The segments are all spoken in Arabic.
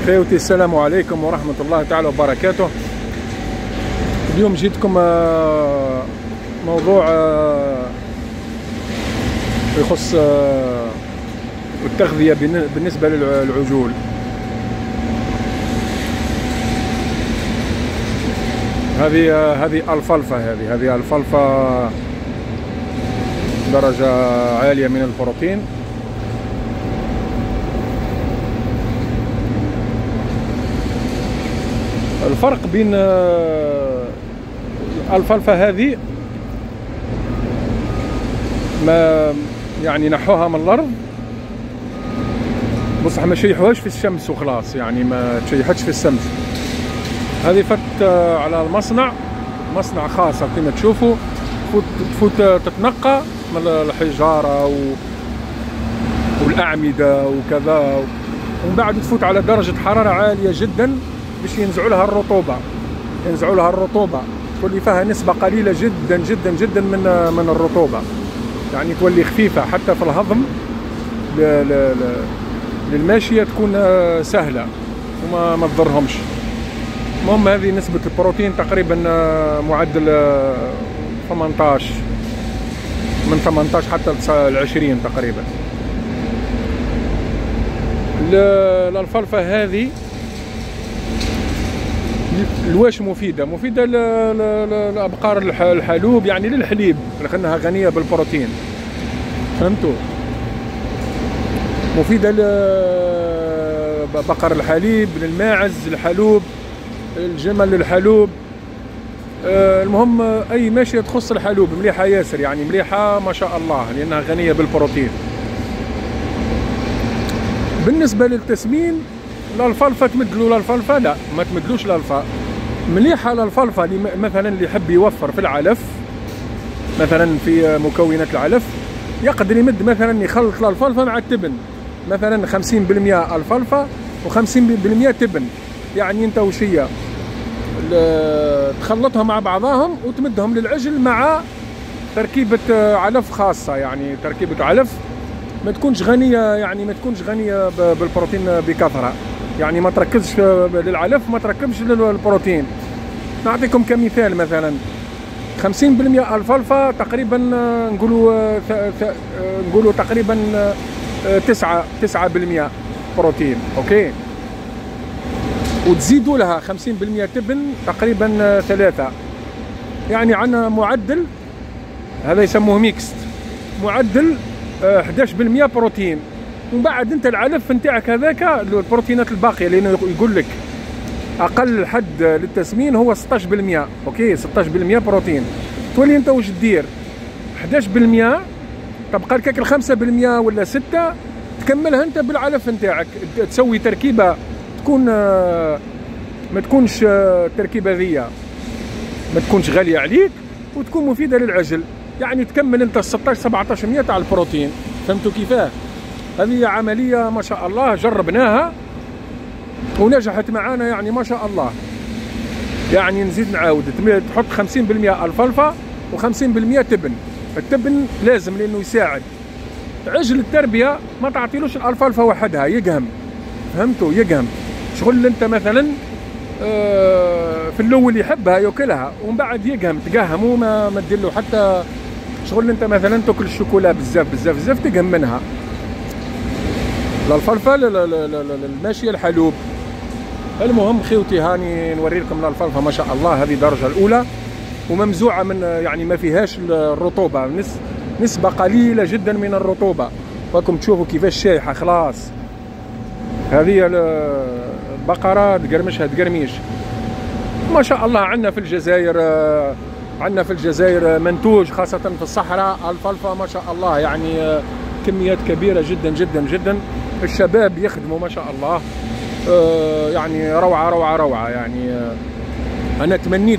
خوتي السلام عليكم ورحمة الله تعالى وبركاته. اليوم جيتكم موضوع يخص التغذية بالنسبة للعجول. هذه الفلفة، هذه الفلفة درجة عالية من البروتين. الفرق بين الفلفة هذه ما يعني نحوها من الأرض، بصح ما شيحوهاش في الشمس وخلاص، يعني ما تشيحتش في الشمس. هذه فت على المصنع، مصنع خاص كما تشوفوا، تفوت تتنقى من الحجارة والأعمدة وكذا، ومن بعد تفوت على درجة حرارة عالية جدا باش ينزعوا لها الرطوبة، تولي فيها نسبة قليلة جدا جدا جدا من الرطوبة، يعني تولي خفيفة حتى في الهضم للماشية، تكون سهلة وما تضرهمش. المهم هذه نسبة البروتين تقريبا معدل 18، من 18 حتى 20 تقريبا. الفلفة هذه الواش مفيدة لأبقار الحلوب، يعني للحليب، لأنها غنية بالبروتين، فهمتوا؟ مفيدة لبقر الحليب، للماعز الحلوب، الجمل الحلوب، المهم أي ماشية تخص الحلوب مليحة ياسر، يعني مليحة ما شاء الله، لأنها غنية بالبروتين. بالنسبة للتسمين، الفلفة تمدلوا الفلفة؟ لا، ما تمدلوش الفلفة. مليحة الفلفة مثلا اللي يحب يوفر في العلف، مثلا في مكونات العلف، يقدر يمد مثلا يخلط الفلفة مع التبن، مثلا 50% الفلفة و50% تبن، يعني انت وشية تخلطها مع بعضهم وتمدهم للعجل مع تركيبة علف خاصة، يعني تركيبة علف ما تكونش غنية، يعني ما تكونش غنية بالبروتين بكثرة، يعني ما تركزش للعلف، ما تركبش للبروتين. نعطيكم كمثال، مثلا 50% الفلفة تقريبا نقولوا تقريبا 9% بروتين، اوكي، وتزيدوا لها 50% تبن تقريبا 3، يعني عندنا معدل، هذا يسموه ميكست، معدل 11% بروتين. ومن بعد انت العلف نتاعك هذاك البروتينات الباقيه، لانه يقول لك اقل حد للتسمين هو 16%، اوكي، 16% بروتين. تولي انت واش دير؟ 11%، تبقى لك 5% ولا 6 تكملها انت بالعلف نتاعك، تسوي تركيبه تكون ما تكونش التركيبه ذي ما تكونش غاليه عليك وتكون مفيده للعجل، يعني تكمل انت 16-17% تاع البروتين. فهمتوا كيفاه؟ هذه عمليه ما شاء الله جربناها ونجحت معانا، يعني ما شاء الله. يعني نزيد نعاود، تحط 50% الفلفة و50% تبن. التبن لازم لانه يساعد عجل التربيه، ما تعطيلوش الفلفة وحدها، يقهم، فهمتوا؟ يقهم شغل انت مثلا في الاول يحبها ياكلها ومن بعد يقهم، تقهم وما تدير له حتى شغل انت مثلا تاكل الشوكولا بزاف تقهم منها. الفلفة الماشية الحلوب. المهم خوتي هاني نوري لكم الفلفة ما شاء الله، هذه درجة الأولى وممزوعة من، يعني ما فيهاش الرطوبة، نسبة قليلة جدا من الرطوبة، راكم تشوفوا كيفاش شايحة خلاص. هذه البقرة تقرميش ما شاء الله. عندنا في الجزائر منتوج، خاصة في الصحراء، الفلفة ما شاء الله، يعني كميات كبيرة جدا جدا جدا. الشباب يخدموا ما شاء الله، يعني روعة يعني. أنا تمنيت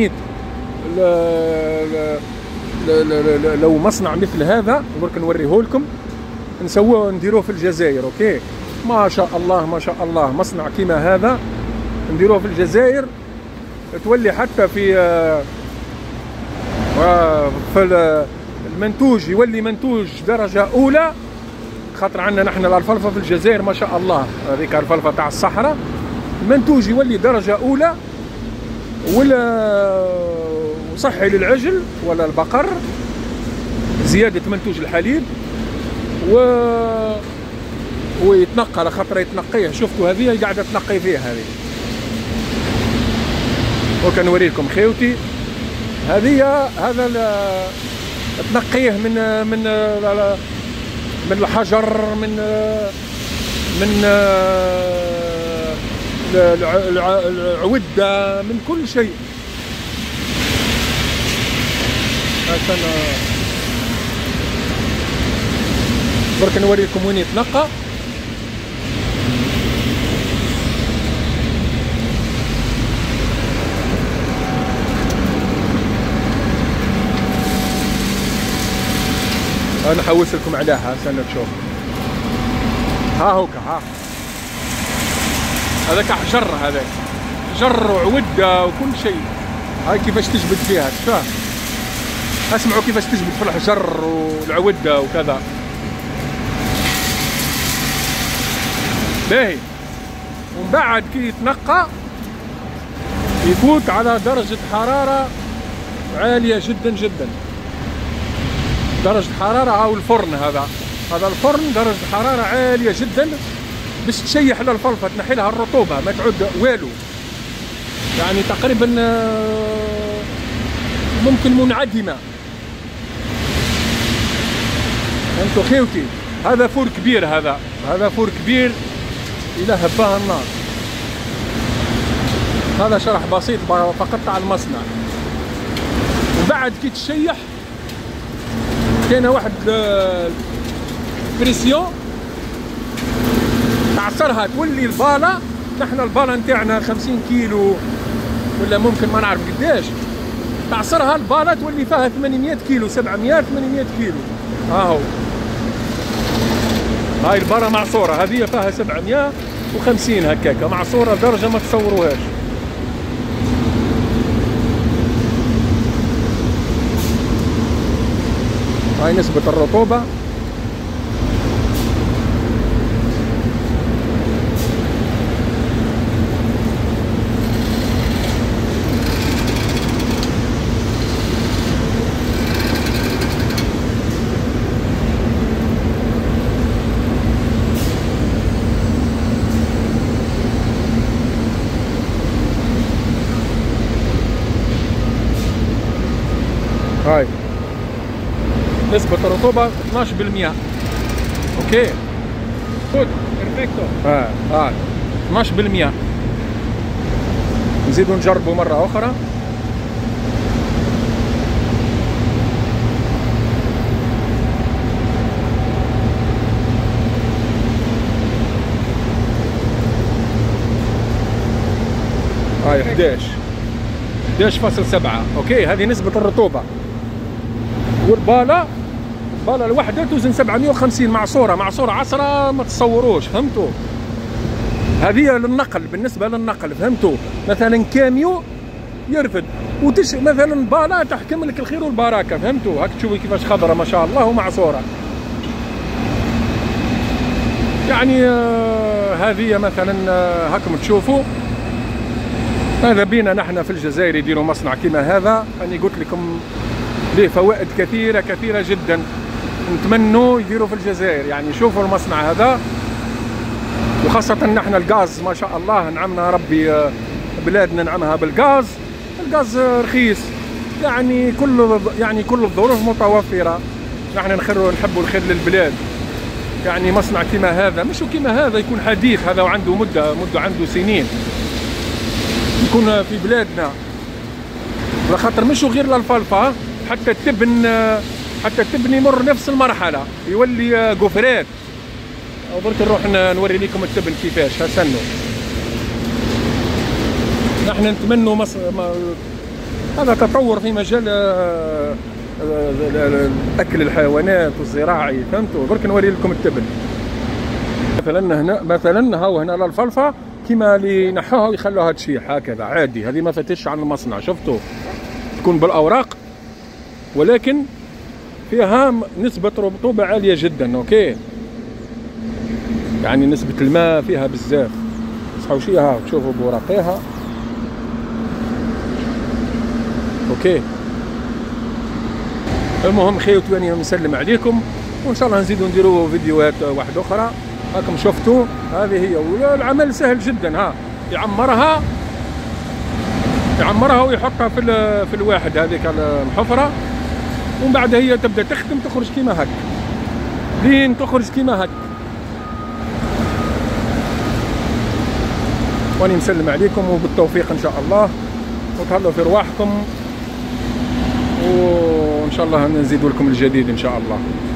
لو مصنع مثل هذا برك نوريه لكم، نديروه في الجزائر، اوكي، ما شاء الله مصنع كيما هذا نديروه في الجزائر، تولي حتى في المنتوج يولي منتوج درجة أولى، خاطر عندنا نحن الفلفة في الجزائر ما شاء الله، هذيك الفلفة تاع الصحراء المنتوج يولي درجه اولى، ولا وصحي للعجل ولا البقر، زياده منتوج الحليب، ويتنقى على خاطر يتنقيه. شفتوا هذه قاعده تنقي فيها هذه، وكنوريكم خيوتي هذه. هذا تنقيه من الحجر، من العوده، من كل شيء. عشان برك نوريكم وين يتنقى. انا حوس لكم عليها عشان تشوف. ها هوكا، ها هذاك حجر، هذاك حجر وعوده وكل شيء. هاي كيفاش تجبد فيها، شفاه؟ اسمعوا كيفاش تجبد في الحجر والعوده وكذا. باهي. ومن بعد كي يتنقى يفوت على درجة حرارة عالية جدا جدا. درجة حرارة، هاو الفرن، هذا الفرن درجة حرارة عالية جدا باش تشيح لها الفلفة، تنحي لها الرطوبة، ما تعود والو. يعني تقريبا ممكن منعدمة. انتو خيوتي هذا فور كبير، هذا فور كبير إلى هباه النار. هذا شرح بسيط فقط على المصنع. وبعد كي تشيح كاين واحد بريسيون تعصرها تولي البالة. نحن البالة نتاعنا 50 كيلو ولا ممكن ما نعرف قداش. تعصرها البالة تولي فيها 800 كيلو، 700 800 كيلو. هاهو هاي البارة معصورة، هذه فيها 750 هكاكا معصورة درجة ما تصوروهاش. هاي نسبة الرطوبة. هاي نسبة الرطوبة 12%. اوكي جود بيرفكتو. 12%. نزيدو نجربو مرة أخرى. هاي 11.7. اوكي هذه نسبة الرطوبة. والبالة الوحدة توزن 750 معصورة عصرة ما تصوروش، فهمتوا؟ هذه للنقل، بالنسبة للنقل، فهمتوا؟ مثلا كاميو يرفد مثلا بالة تحكم لك الخير والبركة، فهمتوا؟ هاك تشوفي كيفاش خضرة ما شاء الله ومعصورة. يعني هذه مثلا هاكم تشوفوا. هذا بينا نحن في الجزائر يديروا مصنع كما هذا. أنا قلت لكم ليه فوائد كثيرة جدا. نتمنوا يديروا في الجزائر. يعني شوفوا المصنع هذا، وخاصة نحن الغاز ما شاء الله نعمنا ربي بلادنا نعمها بالغاز. الغاز رخيص، يعني كل الظروف متوفرة. نحن نحبوا الخير للبلاد. يعني مصنع كما هذا، مش كما هذا يكون حديث، هذا وعنده مدة عنده سنين، يكون في بلادنا. على خاطر مش غير للفلفة، حتى التبن يمر نفس المرحلة، يولي قفرات. برك نروح نوري لكم التبن كيفاش. هسنوا نحن نتمنوا هذا تطور في مجال اكل الحيوانات والزراعي، فهمتوا؟ برك نوري لكم التبن. مثلا هاو هنا للفلفة كيما اللي نحوها ويخلوها تشيح هكذا عادي. هذه ما فتش عن المصنع، شفتوا؟ تكون بالاوراق، ولكن فيها نسبة رطوبة عالية جدا. اوكي يعني نسبة الماء فيها بزاف. حوشيها ها تشوفوا بوراقيها. اوكي المهم خيوتي راني نسلم عليكم، وان شاء الله نزيدو نديرو فيديوهات واحده اخرى. راكم شفتوا هذه هي، والعمل سهل جدا. ها يعمرها ويحطها في الواحد هذيك الحفره، ومن بعد هي تبدا تخدم تخرج كيما هك، لين تخرج كيما هك. واني نسلم عليكم وبالتوفيق ان شاء الله، وتهلاو في رواحكم، وان شاء الله نزيد لكم الجديد ان شاء الله.